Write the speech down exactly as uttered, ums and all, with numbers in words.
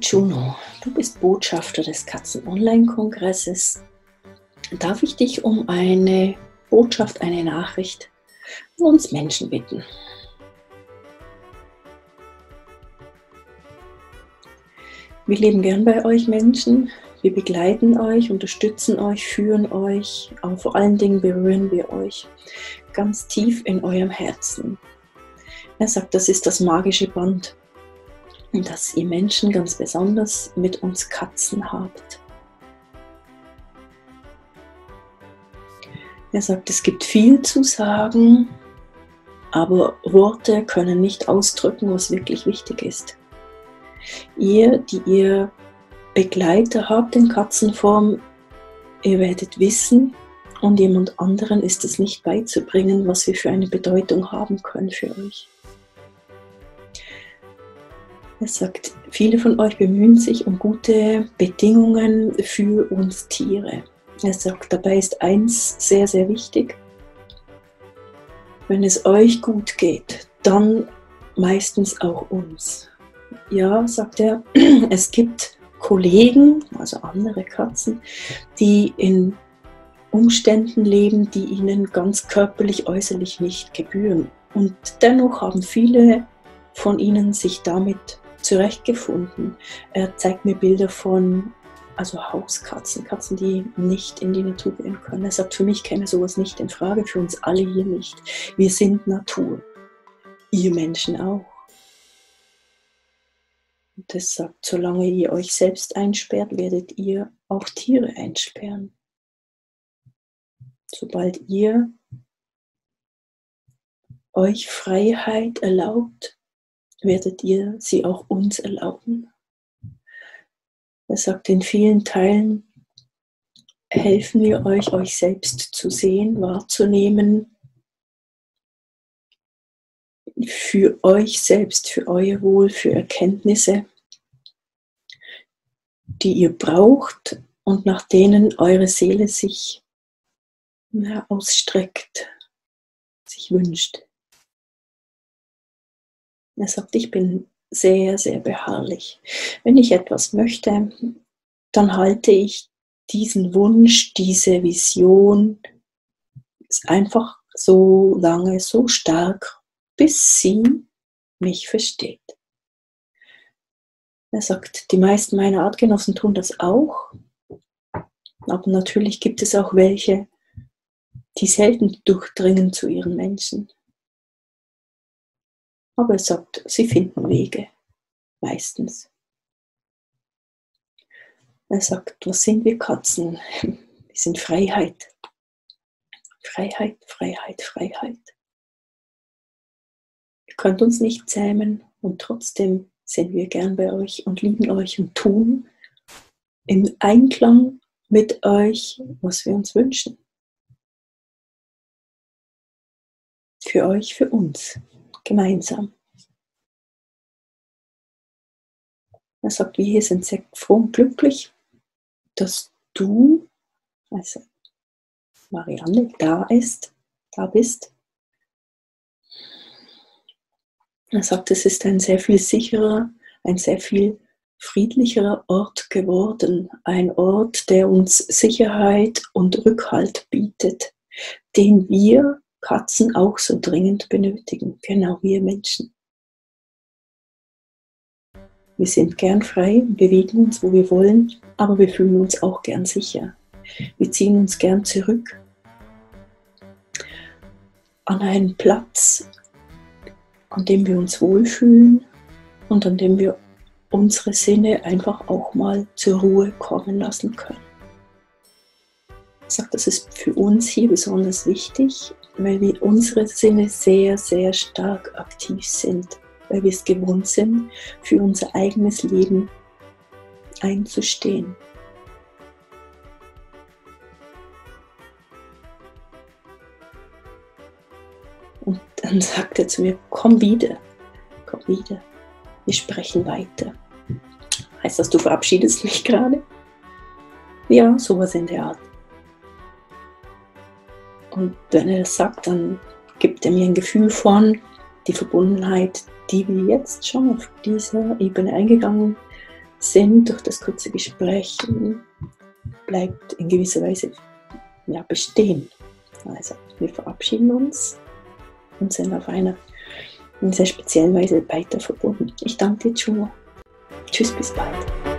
Juno, du bist Botschafter des Katzen-Online-Kongresses. Darf ich dich um eine Botschaft, eine Nachricht für uns Menschen bitten? Wir leben gern bei euch Menschen. Wir begleiten euch, unterstützen euch, führen euch, aber vor allen Dingen berühren wir euch ganz tief in eurem Herzen. Er sagt, das ist das magische Band, das ihr Menschen ganz besonders mit uns Katzen habt. Er sagt, es gibt viel zu sagen, aber Worte können nicht ausdrücken, was wirklich wichtig ist. Ihr, die ihr Begleiter habt in Katzenform, ihr werdet wissen, und jemand anderen ist es nicht beizubringen, was wir für eine Bedeutung haben können für euch. Er sagt, viele von euch bemühen sich um gute Bedingungen für uns Tiere. Er sagt, dabei ist eins sehr, sehr wichtig. Wenn es euch gut geht, dann meistens auch uns. Ja, sagt er, es gibt Kollegen, also andere Katzen, die in Umständen leben, die ihnen ganz körperlich, äußerlich nicht gebühren. Und dennoch haben viele von ihnen sich damit zurechtgefunden. Er zeigt mir Bilder von also Hauskatzen, Katzen, die nicht in die Natur gehen können. Er sagt, für mich käme sowas nicht in Frage, für uns alle hier nicht. Wir sind Natur, ihr Menschen auch. Und das sagt, solange ihr euch selbst einsperrt, werdet ihr auch Tiere einsperren. Sobald ihr euch Freiheit erlaubt, werdet ihr sie auch uns erlauben. Er sagt, in vielen Teilen helfen wir euch, euch selbst zu sehen, wahrzunehmen, für euch selbst, für euer Wohl, für Erkenntnisse, die ihr braucht und nach denen eure Seele sich ja, ausstreckt, sich wünscht. Er sagt, ich bin sehr, sehr beharrlich. Wenn ich etwas möchte, dann halte ich diesen Wunsch, diese Vision einfach so lange, so stark, bis sie mich versteht. Er sagt, die meisten meiner Artgenossen tun das auch, aber natürlich gibt es auch welche, die selten durchdringen zu ihren Menschen. Aber er sagt, sie finden Wege, meistens. Er sagt, was sind wir Katzen? Wir sind Freiheit. Freiheit, Freiheit, Freiheit. Ihr könnt uns nicht zähmen und trotzdem sind wir gern bei euch und lieben euch und tun im Einklang mit euch, was wir uns wünschen. Für euch, für uns. Gemeinsam. Er sagt, wir hier sind sehr froh und glücklich, dass du, also Marianne, da ist, da bist. Er sagt, es ist ein sehr viel sicherer, ein sehr viel friedlicherer Ort geworden. Ein Ort, der uns Sicherheit und Rückhalt bietet, den wir Katzen auch so dringend benötigen, genau wir Menschen. Wir sind gern frei, bewegen uns, wo wir wollen, aber wir fühlen uns auch gern sicher. Wir ziehen uns gern zurück an einen Platz, an dem wir uns wohlfühlen und an dem wir unsere Sinne einfach auch mal zur Ruhe kommen lassen können. Ich sage, das ist für uns hier besonders wichtig, weil wir unsere Sinne sehr, sehr stark aktiv sind, weil wir es gewohnt sind, für unser eigenes Leben einzustehen. Und dann sagt er zu mir, komm wieder, komm wieder, wir sprechen weiter. Heißt das, du verabschiedest mich gerade? Ja, sowas in der Art. Und wenn er das sagt, dann gibt er mir ein Gefühl von die Verbundenheit, die wir jetzt schon auf dieser Ebene eingegangen sind durch das kurze Gespräch, bleibt in gewisser Weise ja, bestehen. Also wir verabschieden uns und sind auf einer in sehr speziellen Weise weiter verbunden. Ich danke dir, Juno. Tschüss, bis bald.